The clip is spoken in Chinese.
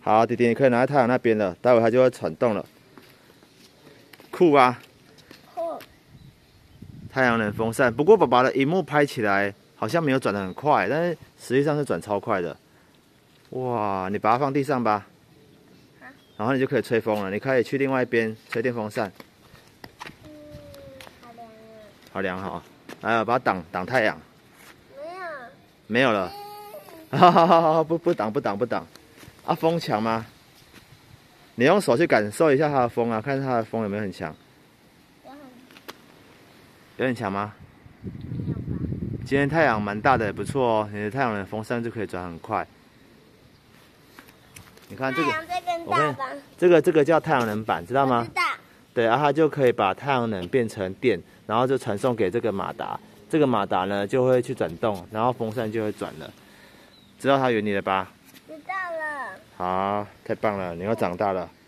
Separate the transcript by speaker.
Speaker 1: 好，弟弟，你可以拿在太阳那边了，待会它就会转动了。酷啊！
Speaker 2: 酷。
Speaker 1: 太阳能风扇，不过爸爸的荧幕拍起来好像没有转得很快，但是实际上是转超快的。哇，你把它放地上吧，然后你就可以吹风了。你可以去另外一边吹电风扇。
Speaker 2: 好凉啊！
Speaker 1: 好凉好，还有把它挡太阳。
Speaker 2: 没有。
Speaker 1: 没有了。好，不挡。啊，风强吗？你用手去感受一下它的风啊，看它的风有没有很强。有很强吗？今天太阳蛮大的，也不错哦。你的太阳能风扇就可以转很快。你看这个，我看这个叫太阳能板，知道吗？
Speaker 2: 知道。
Speaker 1: 对，然后它就可以把太阳能变成电，然后就传送给这个马达。这个马达呢就会去转动，然后风扇就会转了。知道它原理了吧？
Speaker 2: 知道了。
Speaker 1: 好，太棒了，你又长大了。